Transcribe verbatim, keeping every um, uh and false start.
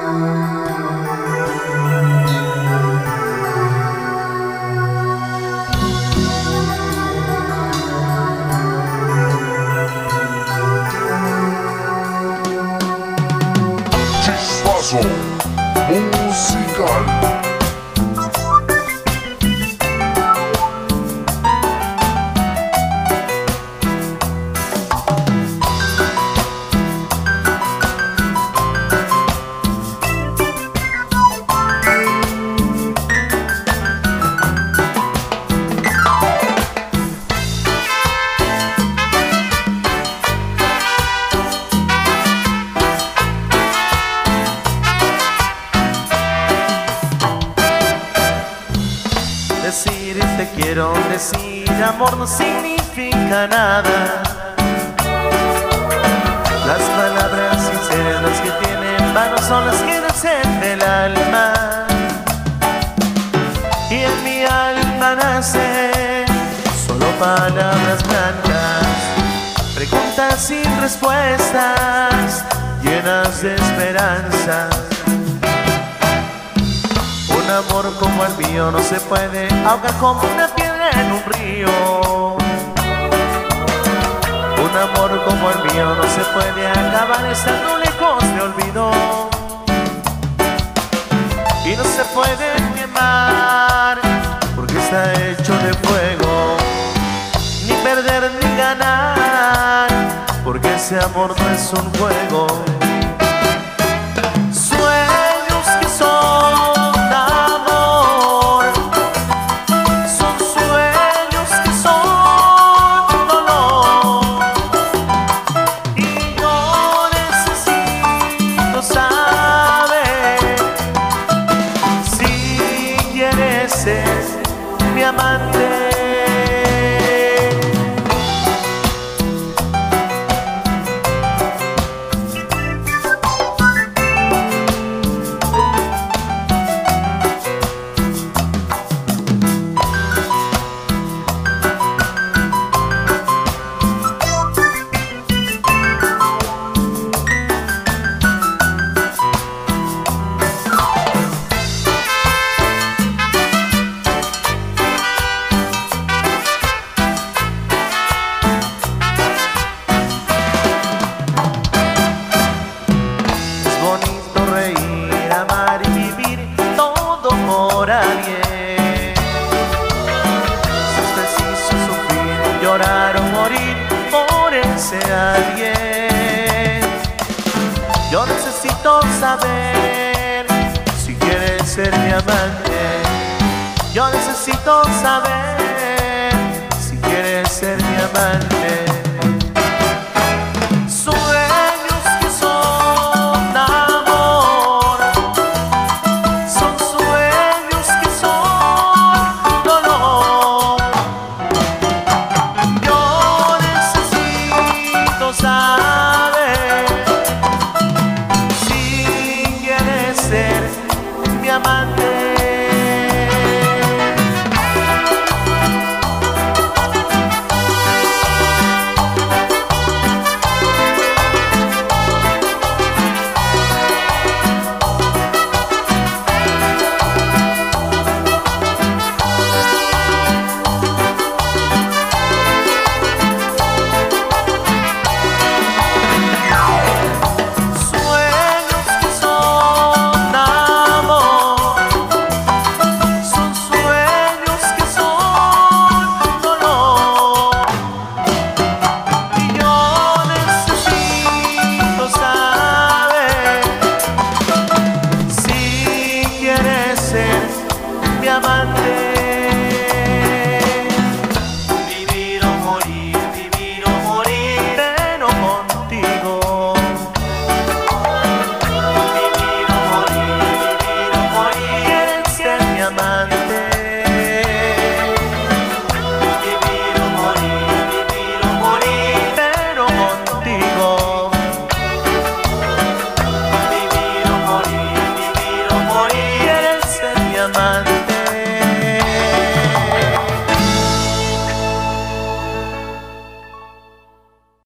Chispazo musical. Decir te quiero, decir amor no significa nada. Las palabras sinceras que tienen valor son las que nacen del alma. Y en mi alma nacen solo palabras blancas, preguntas sin respuestas, llenas de esperanza. Un amor como el mío no se puede ahogar como una piedra en un río. Un amor como el mío no se puede acabar estando lejos de olvido. Y no se puede quemar porque está hecho de fuego. Ni perder ni ganar porque ese amor no es un juego. Sueños que son mi amante. Reír, amar y vivir todo por alguien. Si es preciso sufrir, llorar o morir por ese alguien. Yo necesito saber si quieres ser mi amante. Yo necesito saber si quieres ser mi amante.